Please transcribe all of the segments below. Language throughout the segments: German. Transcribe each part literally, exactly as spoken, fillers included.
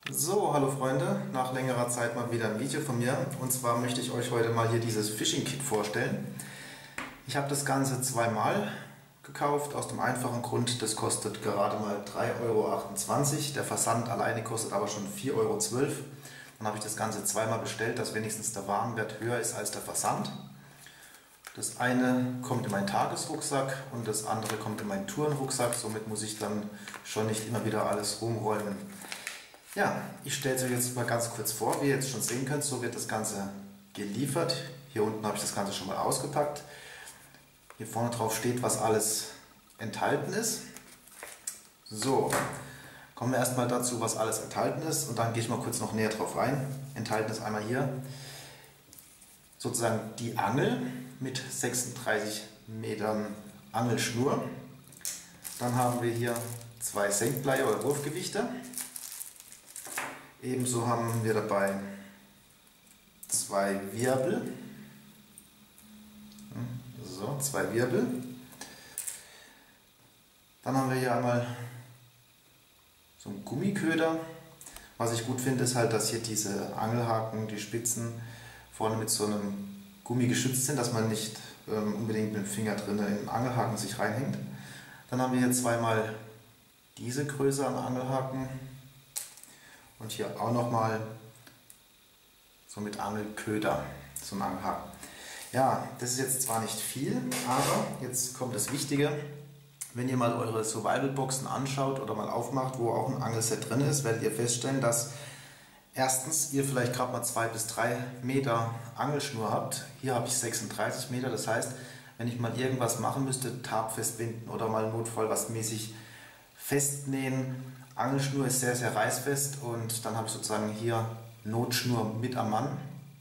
So, hallo Freunde, nach längerer Zeit mal wieder ein Video von mir. Und zwar möchte ich euch heute mal hier dieses Fishing Kit vorstellen. Ich habe das Ganze zweimal gekauft, aus dem einfachen Grund, das kostet gerade mal drei Euro achtundzwanzig. Der Versand alleine kostet aber schon vier Euro zwölf. Dann habe ich das Ganze zweimal bestellt, dass wenigstens der Warenwert höher ist als der Versand. Das eine kommt in meinen Tagesrucksack und das andere kommt in meinen Tourenrucksack. Somit muss ich dann schon nicht immer wieder alles rumräumen. Ja, ich stelle es euch jetzt mal ganz kurz vor. Wie ihr jetzt schon sehen könnt, so wird das Ganze geliefert. Hier unten habe ich das Ganze schon mal ausgepackt. Hier vorne drauf steht, was alles enthalten ist. So, kommen wir erstmal dazu, was alles enthalten ist, und dann gehe ich mal kurz noch näher drauf ein. Enthalten ist einmal hier sozusagen die Angel mit sechsunddreißig Metern Angelschnur. Dann haben wir hier zwei Senkblei oder Wurfgewichte. Ebenso haben wir dabei zwei Wirbel. So, zwei Wirbel. Dann haben wir hier einmal so einen Gummiköder. Was ich gut finde, ist halt, dass hier diese Angelhaken, die Spitzen vorne mit so einem Gummi geschützt sind, dass man nicht ähm, unbedingt mit dem Finger drin in den Angelhaken sich reinhängt. Dann haben wir hier zweimal diese Größe an Angelhaken. Und hier auch nochmal so mit Angelköder, so ein Angelhaken. Ja, das ist jetzt zwar nicht viel, aber jetzt kommt das Wichtige. Wenn ihr mal eure Survival-Boxen anschaut oder mal aufmacht, wo auch ein Angelset drin ist, werdet ihr feststellen, dass erstens ihr vielleicht gerade mal zwei bis drei Meter Angelschnur habt. Hier habe ich sechsunddreißig Meter, das heißt, wenn ich mal irgendwas machen müsste, Tab festbinden oder mal notfall was mäßig festnähen. Angelschnur ist sehr, sehr reißfest, und dann habe ich sozusagen hier Notschnur mit am Mann.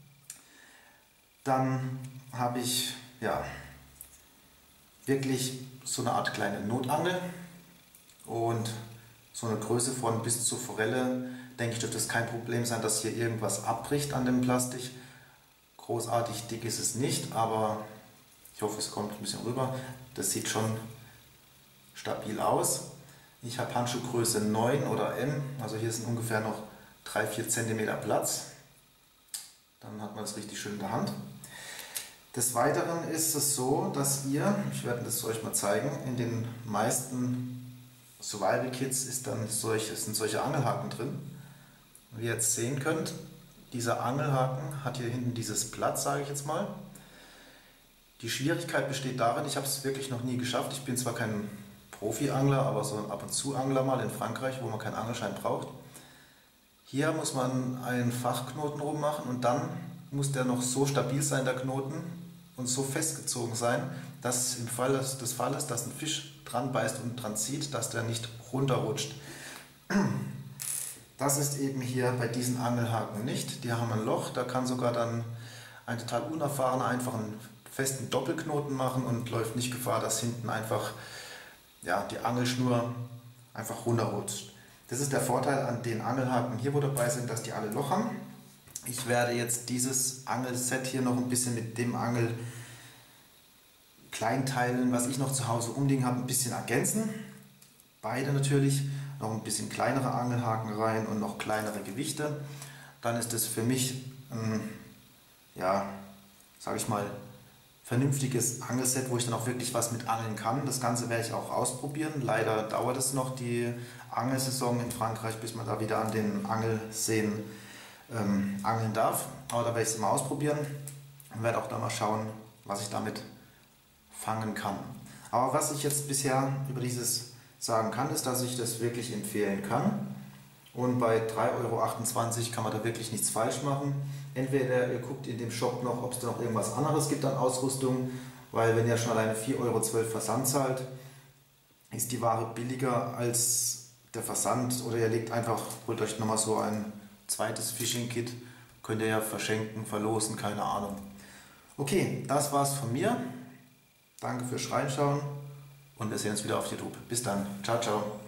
Dann habe ich ja wirklich so eine Art kleine Notangel und so eine Größe von bis zur Forelle. Denke ich, dürfte es kein Problem sein, dass hier irgendwas abbricht an dem Plastik. Großartig dick ist es nicht, aber ich hoffe, es kommt ein bisschen rüber. Das sieht schon stabil aus. Ich habe Handschuhgröße neun oder M, also hier sind ungefähr noch drei bis vier Zentimeter Platz. Dann hat man das richtig schön in der Hand. Des Weiteren ist es so, dass ihr, ich werde das euch mal zeigen, in den meisten Survival Kits ist dann solche, sind solche Angelhaken drin. Wie ihr jetzt sehen könnt, dieser Angelhaken hat hier hinten dieses Blatt, sage ich jetzt mal. Die Schwierigkeit besteht darin, ich habe es wirklich noch nie geschafft, ich bin zwar kein Profi-Angler, aber so ein ab und zu Angler mal in Frankreich, wo man keinen Angelschein braucht. Hier muss man einen Fachknoten rummachen und dann muss der noch so stabil sein, der Knoten, und so festgezogen sein, dass im Fall des Falles, dass ein Fisch dran beißt und dran zieht, dass der nicht runterrutscht. Das ist eben hier bei diesen Angelhaken nicht. Die haben ein Loch, da kann sogar dann ein total unerfahrener einfach einen festen Doppelknoten machen und läuft nicht Gefahr, dass hinten einfach ja, die Angelschnur einfach runterrutscht. Das ist der Vorteil an den Angelhaken hier, wo dabei sind, dass die alle Loch haben. Ich werde jetzt dieses Angelset hier noch ein bisschen mit dem Angel Kleinteilen, was ich noch zu Hause umliegen habe, ein bisschen ergänzen. Beide natürlich, noch ein bisschen kleinere Angelhaken rein und noch kleinere Gewichte. Dann ist es für mich ein, ja, sage ich mal, vernünftiges Angelset, wo ich dann auch wirklich was mit angeln kann. Das Ganze werde ich auch ausprobieren. Leider dauert es noch, die Angelsaison in Frankreich, bis man da wieder an den Angelseen ähm, angeln darf. Aber da werde ich es mal ausprobieren und werde auch da mal schauen, was ich damit fangen kann. Aber was ich jetzt bisher über dieses sagen kann, ist, dass ich das wirklich empfehlen kann. Und bei drei Euro achtundzwanzig kann man da wirklich nichts falsch machen. Entweder ihr guckt in dem Shop noch, ob es da noch irgendwas anderes gibt an Ausrüstung, weil wenn ihr schon alleine vier Euro zwölf Versand zahlt, ist die Ware billiger als der Versand. Oder ihr legt einfach, holt euch nochmal so ein zweites Fishing Kit, könnt ihr ja verschenken, verlosen, keine Ahnung. Okay, das war's von mir. Danke fürs Reinschauen und wir sehen uns wieder auf YouTube. Bis dann. Ciao, ciao.